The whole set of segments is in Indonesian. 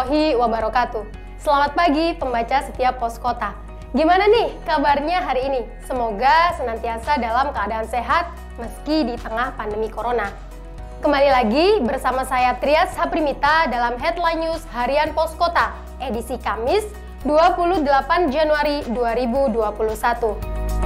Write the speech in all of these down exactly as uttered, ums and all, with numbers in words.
warahmatullahi wabarakatuh. Selamat pagi pembaca setiap pos kota. Gimana nih kabarnya hari ini? Semoga senantiasa dalam keadaan sehat meski di tengah pandemi corona. Kembali lagi bersama saya Trias Haprimita dalam Headline News Harian Pos Kota edisi Kamis dua puluh delapan Januari dua ribu dua puluh satu.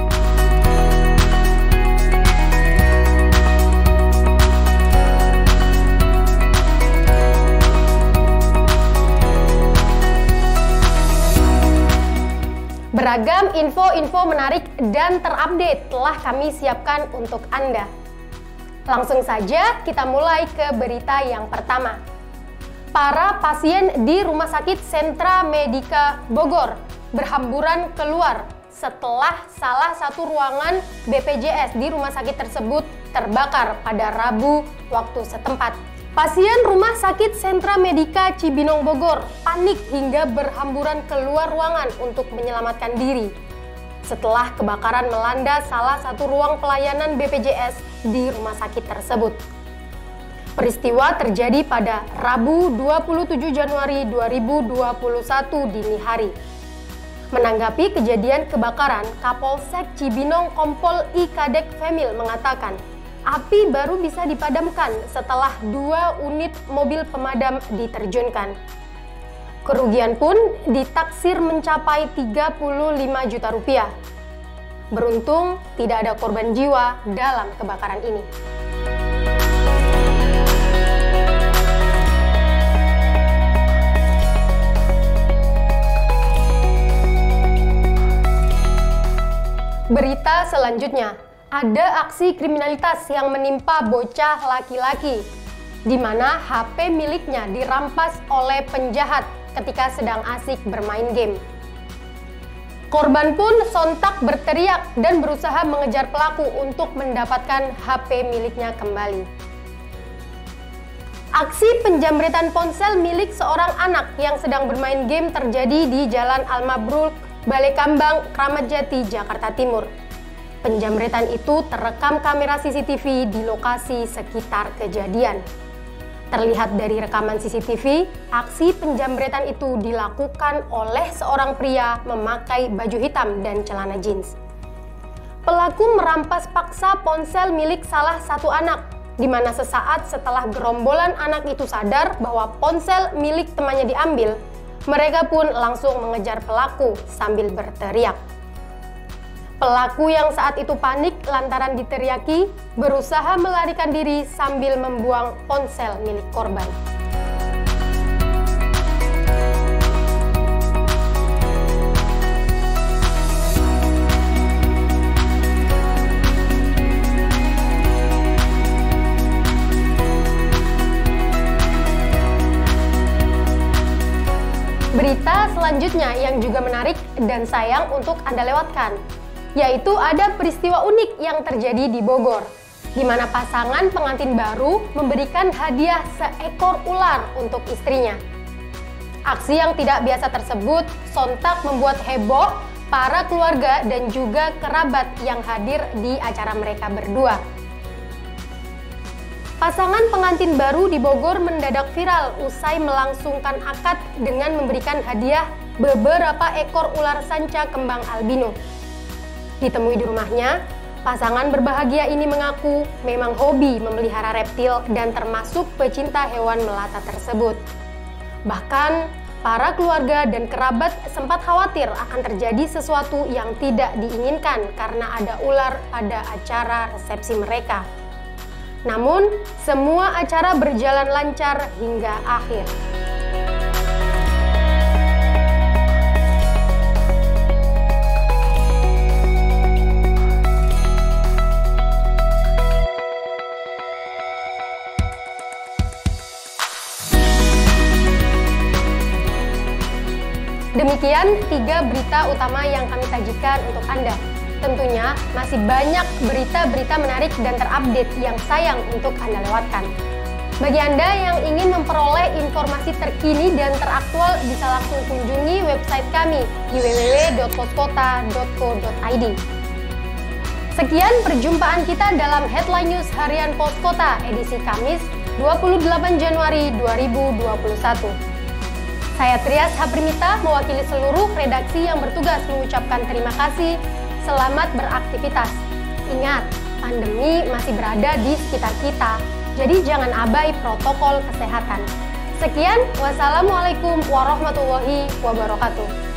Beragam info-info menarik dan terupdate telah kami siapkan untuk Anda. Langsung saja kita mulai ke berita yang pertama. Para pasien di Rumah Sakit Sentra Medika Bogor berhamburan keluar setelah salah satu ruangan B P J S di rumah sakit tersebut terbakar pada Rabu waktu setempat. Pasien Rumah Sakit Sentra Medika Cibinong Bogor panik hingga berhamburan keluar ruangan untuk menyelamatkan diri setelah kebakaran melanda salah satu ruang pelayanan B P J S di rumah sakit tersebut. Peristiwa terjadi pada Rabu dua puluh tujuh Januari dua ribu dua puluh satu dini hari. Menanggapi kejadian kebakaran, Kapolsek Cibinong Kompol I Kadek Femil mengatakan, api baru bisa dipadamkan setelah dua unit mobil pemadam diterjunkan. Kerugian pun ditaksir mencapai tiga puluh lima juta rupiah. Beruntung tidak ada korban jiwa dalam kebakaran ini. Berita selanjutnya. Ada aksi kriminalitas yang menimpa bocah laki-laki, di mana H P miliknya dirampas oleh penjahat ketika sedang asik bermain game. Korban pun sontak berteriak dan berusaha mengejar pelaku untuk mendapatkan H P miliknya kembali. Aksi penjamretan ponsel milik seorang anak yang sedang bermain game terjadi di Jalan Al-Mabruk, Balekambang, Kramat Jati, Jakarta Timur. Penjamretan itu terekam kamera C C T V di lokasi sekitar kejadian. Terlihat dari rekaman C C T V, aksi penjamretan itu dilakukan oleh seorang pria memakai baju hitam dan celana jeans. Pelaku merampas paksa ponsel milik salah satu anak, di mana sesaat setelah gerombolan anak itu sadar bahwa ponsel milik temannya diambil, mereka pun langsung mengejar pelaku sambil berteriak. Pelaku yang saat itu panik lantaran diteriaki berusaha melarikan diri sambil membuang ponsel milik korban. Berita selanjutnya yang juga menarik dan sayang untuk Anda lewatkan, yaitu ada peristiwa unik yang terjadi di Bogor, di mana pasangan pengantin baru memberikan hadiah seekor ular untuk istrinya. Aksi yang tidak biasa tersebut sontak membuat heboh para keluarga dan juga kerabat yang hadir di acara mereka berdua. Pasangan pengantin baru di Bogor mendadak viral usai melangsungkan akad dengan memberikan hadiah beberapa ekor ular sanca kembang albino. Ditemui di rumahnya, pasangan berbahagia ini mengaku memang hobi memelihara reptil dan termasuk pecinta hewan melata tersebut. Bahkan, para keluarga dan kerabat sempat khawatir akan terjadi sesuatu yang tidak diinginkan karena ada ular pada acara resepsi mereka. Namun, semua acara berjalan lancar hingga akhir. Demikian tiga berita utama yang kami sajikan untuk Anda. Tentunya masih banyak berita-berita menarik dan terupdate yang sayang untuk Anda lewatkan. Bagi Anda yang ingin memperoleh informasi terkini dan teraktual, bisa langsung kunjungi website kami di w w w dot poskota dot co dot i d. Sekian perjumpaan kita dalam Headline News Harian Pos Kota edisi Kamis dua puluh delapan Januari dua ribu dua puluh satu. Saya Trias Haprimita mewakili seluruh redaksi yang bertugas mengucapkan terima kasih. Selamat beraktivitas. Ingat, pandemi masih berada di sekitar kita, jadi jangan abai protokol kesehatan. Sekian, wassalamualaikum warahmatullahi wabarakatuh.